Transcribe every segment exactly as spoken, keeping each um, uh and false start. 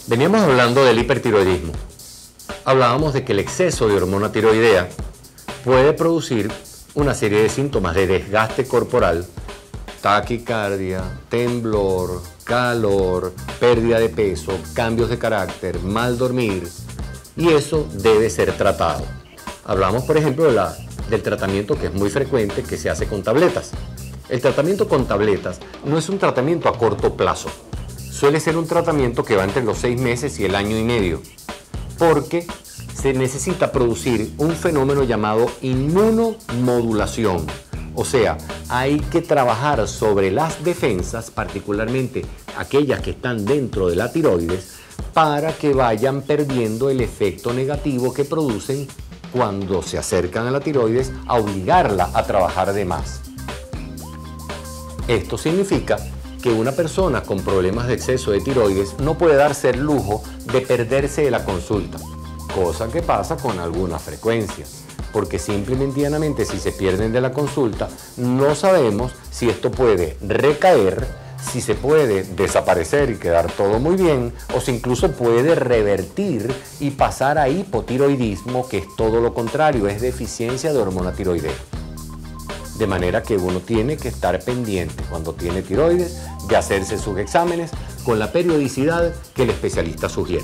Veníamos hablando del hipertiroidismo. Hablábamos de que el exceso de hormona tiroidea puede producir una serie de síntomas de desgaste corporal, taquicardia, temblor, calor, pérdida de peso, cambios de carácter, mal dormir, y eso debe ser tratado. Hablamos, por ejemplo, de la, del tratamiento que es muy frecuente, que se hace con tabletas. El tratamiento con tabletas no es un tratamiento a corto plazo. Suele ser un tratamiento que va entre los seis meses y el año y medio, porque se necesita producir un fenómeno llamado inmunomodulación. O sea, hay que trabajar sobre las defensas, particularmente aquellas que están dentro de la tiroides, para que vayan perdiendo el efecto negativo que producen cuando se acercan a la tiroides a obligarla a trabajar de más. Esto significa que una persona con problemas de exceso de tiroides no puede darse el lujo de perderse de la consulta, cosa que pasa con alguna frecuencia, porque simplemente y llanamente si se pierden de la consulta no sabemos si esto puede recaer, si se puede desaparecer y quedar todo muy bien, o si incluso puede revertir y pasar a hipotiroidismo, que es todo lo contrario, es deficiencia de hormona tiroidea. De manera que uno tiene que estar pendiente cuando tiene tiroides de hacerse sus exámenes con la periodicidad que el especialista sugiere.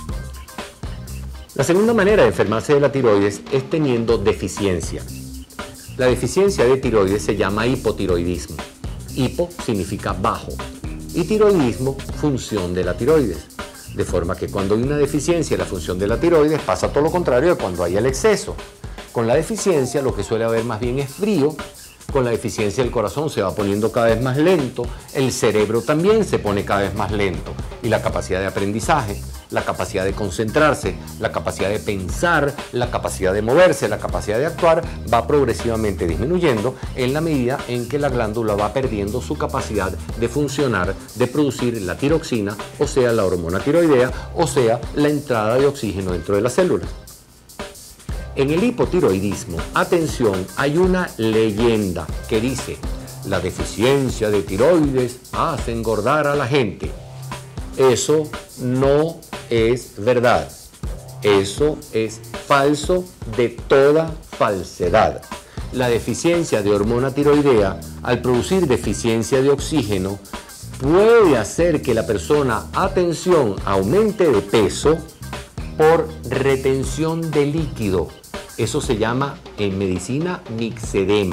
La segunda manera de enfermarse de la tiroides es teniendo deficiencia. La deficiencia de tiroides se llama hipotiroidismo. Hipo significa bajo y tiroidismo, función de la tiroides. De forma que cuando hay una deficiencia en la función de la tiroides pasa todo lo contrario de cuando hay el exceso. Con la deficiencia lo que suele haber más bien es frío. Con la deficiencia el corazón se va poniendo cada vez más lento, el cerebro también se pone cada vez más lento y la capacidad de aprendizaje, la capacidad de concentrarse, la capacidad de pensar, la capacidad de moverse, la capacidad de actuar va progresivamente disminuyendo en la medida en que la glándula va perdiendo su capacidad de funcionar, de producir la tiroxina, o sea, la hormona tiroidea, o sea, la entrada de oxígeno dentro de las células. En el hipotiroidismo, atención, hay una leyenda que dice: la deficiencia de tiroides hace engordar a la gente. Eso no es verdad. Eso es falso de toda falsedad. La deficiencia de hormona tiroidea, al producir deficiencia de oxígeno, puede hacer que la persona, atención, aumente de peso por retención de líquido. Eso se llama en medicina mixedema.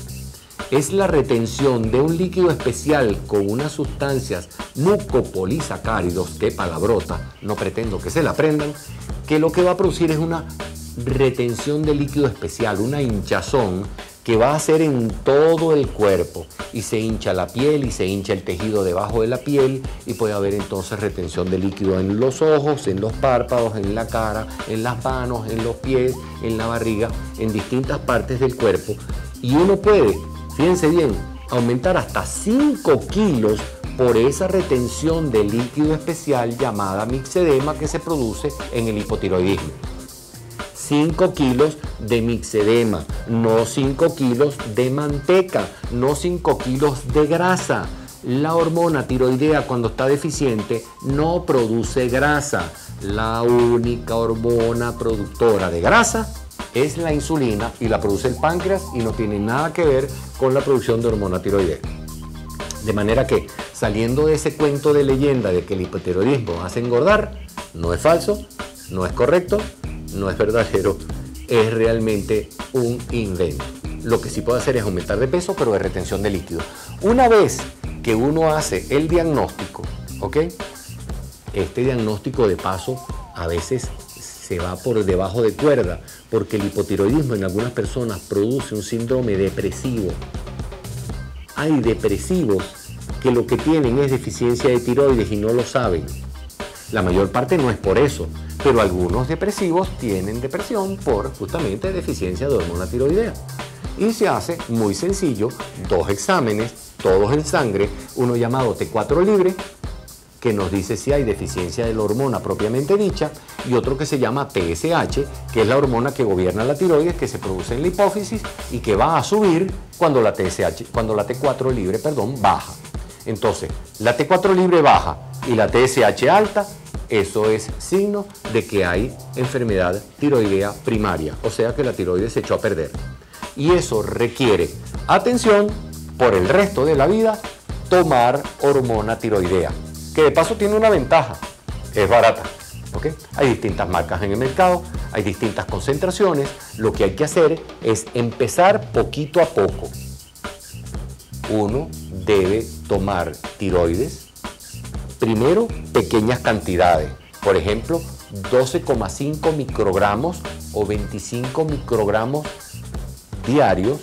Es la retención de un líquido especial con unas sustancias mucopolisacáridos, qué palabrota, no pretendo que se la aprendan, que lo que va a producir es una retención de líquido especial, una hinchazón que va a hacer en todo el cuerpo, y se hincha la piel y se hincha el tejido debajo de la piel, y puede haber entonces retención de líquido en los ojos, en los párpados, en la cara, en las manos, en los pies, en la barriga, en distintas partes del cuerpo, y uno puede, fíjense bien, aumentar hasta cinco kilos por esa retención de líquido especial llamada mixedema que se produce en el hipotiroidismo. cinco kilos de mixedema, no cinco kilos de manteca, no cinco kilos de grasa. La hormona tiroidea, cuando está deficiente, no produce grasa. La única hormona productora de grasa es la insulina, y la produce el páncreas y no tiene nada que ver con la producción de hormona tiroidea. De manera que, saliendo de ese cuento de leyenda de que el hipotiroidismo hace engordar, no es falso, no es correcto, no es verdadero, es realmente un invento. Lo que sí puede hacer es aumentar de peso, pero de retención de líquido. Una vez que uno hace el diagnóstico, ¿ok? Este diagnóstico, de paso, a veces se va por debajo de cuerda, porque el hipotiroidismo en algunas personas produce un síndrome depresivo. Hay depresivos que lo que tienen es deficiencia de tiroides y no lo saben. La mayor parte no es por eso, pero algunos depresivos tienen depresión por justamente deficiencia de hormona tiroidea. Y se hace muy sencillo, dos exámenes, todos en sangre, uno llamado T cuatro libre, que nos dice si hay deficiencia de la hormona propiamente dicha, y otro que se llama T S H, que es la hormona que gobierna la tiroides, que se produce en la hipófisis y que va a subir cuando la T S H, cuando la T cuatro libre, perdón, baja. Entonces, la T cuatro libre baja y la T S H alta, eso es signo de que hay enfermedad tiroidea primaria, o sea que la tiroides se echó a perder. Y eso requiere atención por el resto de la vida, tomar hormona tiroidea, que de paso tiene una ventaja, es barata. ¿Okay? Hay distintas marcas en el mercado, hay distintas concentraciones, lo que hay que hacer es empezar poquito a poco. Uno debe tomar tiroides, primero pequeñas cantidades, por ejemplo doce coma cinco microgramos o veinticinco microgramos diarios.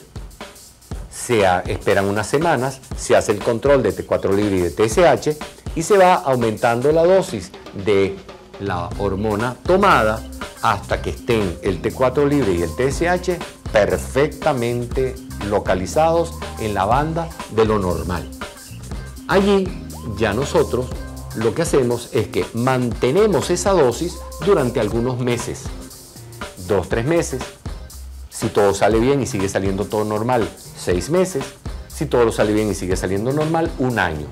Se a, esperan unas semanas, se hace el control de T cuatro libre y de T S H y se va aumentando la dosis de la hormona tomada hasta que estén el T cuatro libre y el T S H perfectamente localizados en la banda de lo normal. Allí ya nosotros lo que hacemos es que mantenemos esa dosis durante algunos meses, dos, tres meses. Si todo sale bien y sigue saliendo todo normal, seis meses. Si todo sale bien y sigue saliendo normal, un año.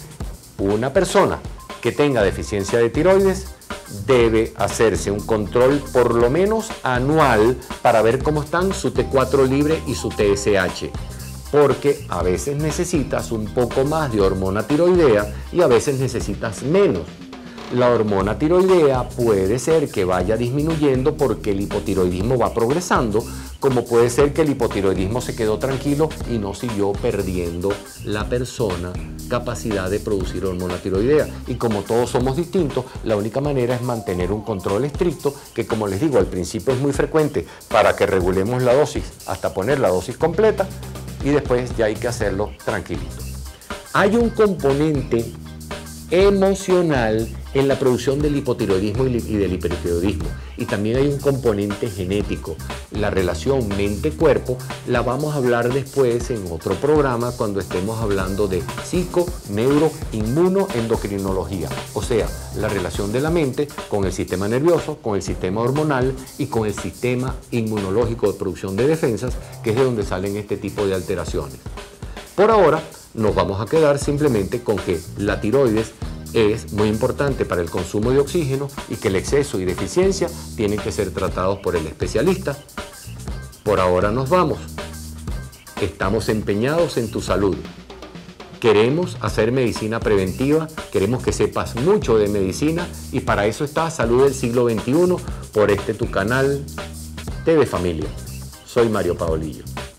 Una persona que tenga deficiencia de tiroides debe hacerse un control por lo menos anual para ver cómo están su T cuatro libre y su T S H, porque a veces necesitas un poco más de hormona tiroidea y a veces necesitas menos. La hormona tiroidea puede ser que vaya disminuyendo porque el hipotiroidismo va progresando, como puede ser que el hipotiroidismo se quedó tranquilo y no siguió perdiendo la persona capacidad de producir hormona tiroidea. Y como todos somos distintos, la única manera es mantener un control estricto, que como les digo, al principio es muy frecuente para que regulemos la dosis hasta poner la dosis completa y después ya hay que hacerlo tranquilito. Hay un componente emocional en la producción del hipotiroidismo y del hipertiroidismo, y también hay un componente genético. La relación mente-cuerpo la vamos a hablar después en otro programa cuando estemos hablando de psico, neuro, inmuno, endocrinología, o sea, la relación de la mente con el sistema nervioso, con el sistema hormonal y con el sistema inmunológico de producción de defensas, que es de donde salen este tipo de alteraciones. Por ahora nos vamos a quedar simplemente con que la tiroides es muy importante para el consumo de oxígeno y que el exceso y deficiencia tienen que ser tratados por el especialista. Por ahora nos vamos. Estamos empeñados en tu salud. Queremos hacer medicina preventiva, queremos que sepas mucho de medicina y para eso está Salud del Siglo veintiuno por este tu canal T V Familia. Soy Mario Paolillo.